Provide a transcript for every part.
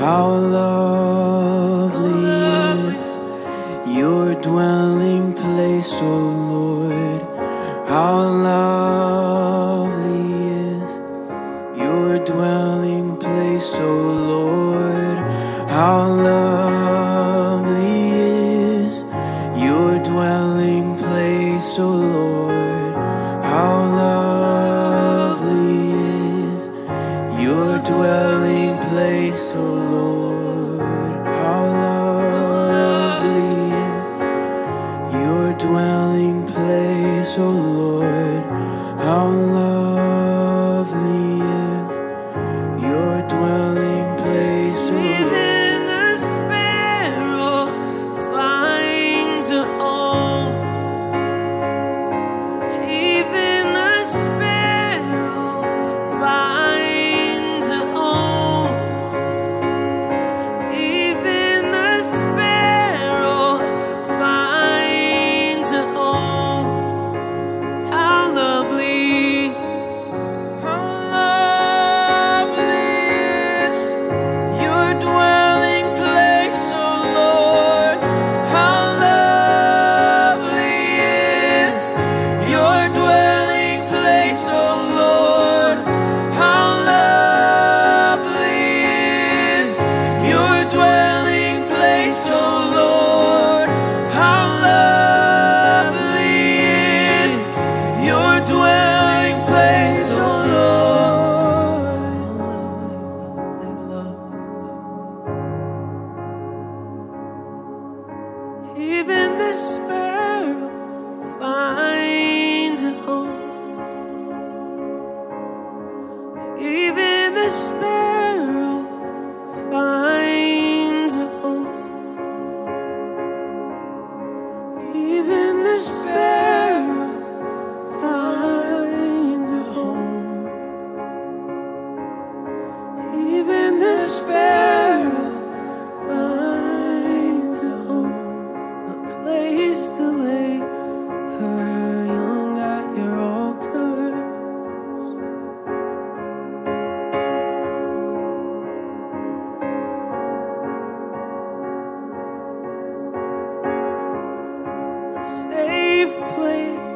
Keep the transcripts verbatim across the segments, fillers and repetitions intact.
How lovely is your dwelling place, O Lord. How lovely is your dwelling place, O Lord. How lovely is your dwelling place, O Lord. How lovely is your dwelling place, O Lord. How lovely is your dwelling place, O Lord. How lovely is your dwelling place, O Lord. Even the sparrow finds a home. Even the sparrow finds a home. Even the sparrow finds a home. How lovely, How lovely is your dwelling place, O Lord. How lovely is your dwelling place, O Lord. How lovely is your dwelling place, O Lord. How lovely is your dwelling place, O even the sparrow finds a home. Even the sparrow finds a home. Even the sparrow finds a home. Even the sparrow finds a home, a place to lay her young at your altars. A safe place,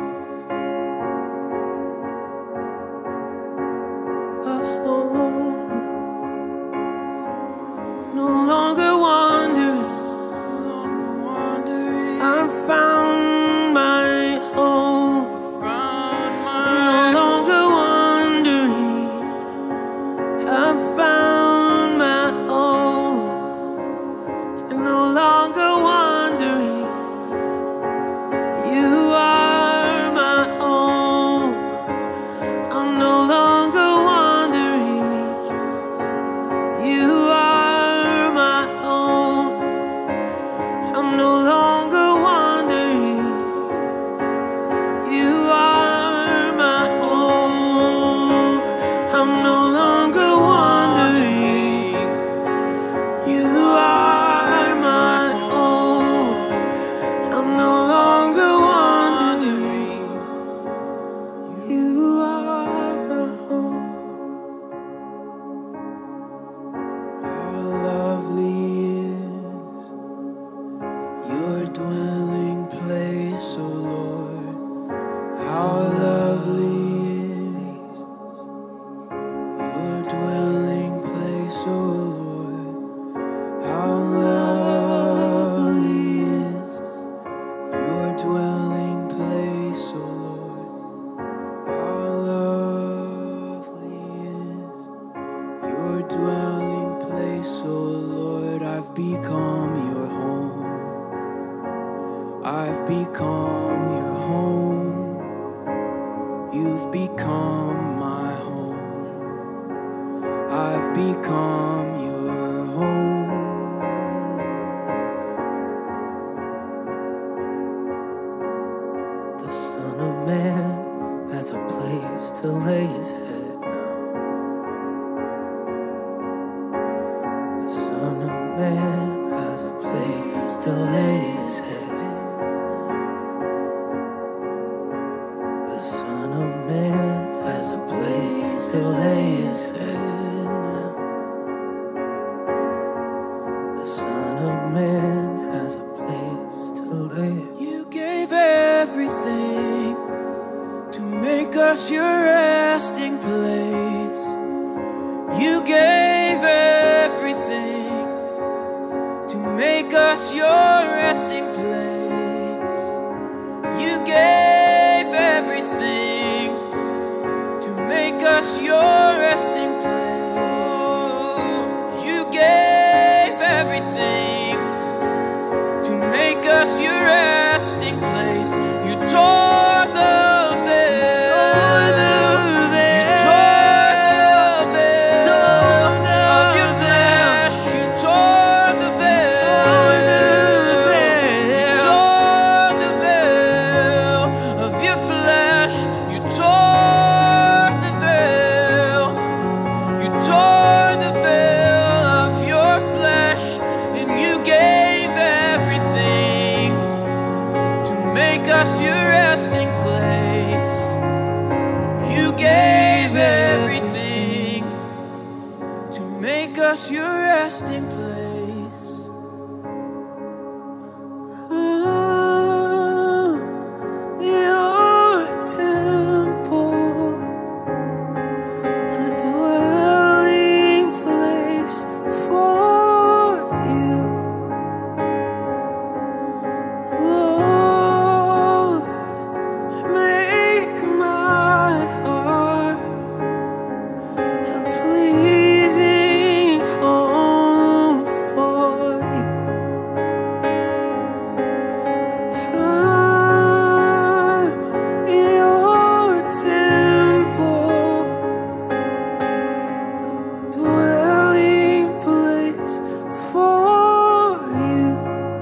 a home. No longer wandering, I've found my home. No longer wandering, I've found my home. And no longer wandering, you are my home. I'm no longer wandering, you are my home. I'm no longer wandering, you are my home. I'm no longer wandering, you are my home. I'm no longer wandering, you are my home. How lovely is your dwelling place, O Lord. How lovely is your dwelling place, O Lord. How lovely is your dwelling place, O Lord. How lovely is your dwelling place, O Lord. I've become your home. I've become your home. You've become my home. I've become your home. The Son of Man has a place to lay his head now. The Son of Man has a place to lay his head. The Son of Man has a place to lay his head now. resting place. Oh, your temple, a dwelling place for you. Lord, make my heart a pleasing home for you. I'm your temple, a dwelling place for you.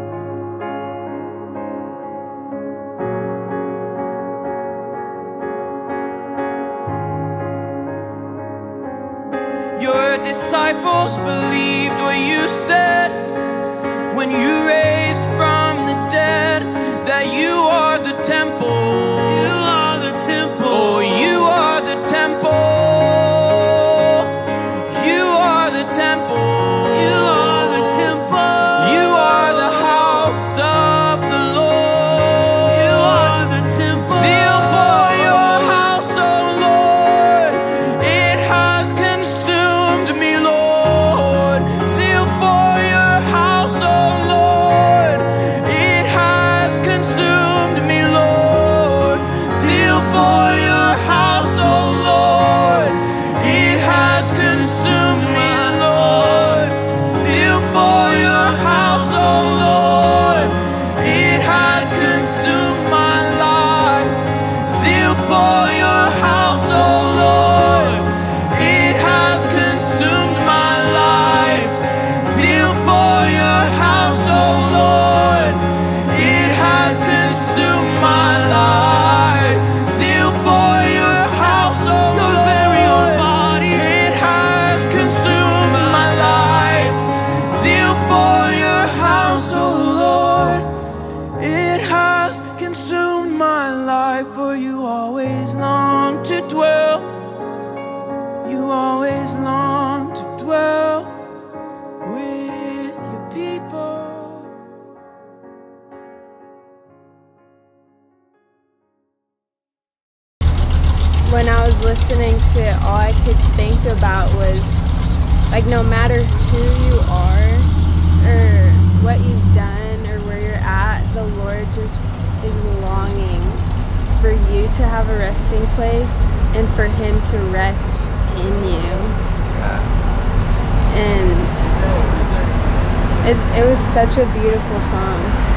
Your disciples believed what you said when you raised from the dead, that you are the temple. You are the temple. Oh, you are the temple. You are the temple. You are the temple. You are the house of the Lord. You are the temple. Zeal for your house, oh Lord, it has consumed me, Lord. Zeal for your house, oh Lord, it has consumed me, Lord. Zeal for your house, oh Lord, it has consumed me, Lord. Zeal for your house, oh Lord, it has consumed my life. Zeal for your house, oh Lord, it has consumed my life. Zeal for your house, oh Lord, it has consumed my life. Zeal for your house, oh Your very own body. it has consumed my life. Zeal for your house, oh Lord, it has consumed my life. For you always long to dwell, you always long to dwell with your people. When I was listening to it, all I could think about was, like, no matter who you are or what you've done or where you're at, the Lord just is longing for you to have a resting place and for Him to rest in you. And it, it was such a beautiful song.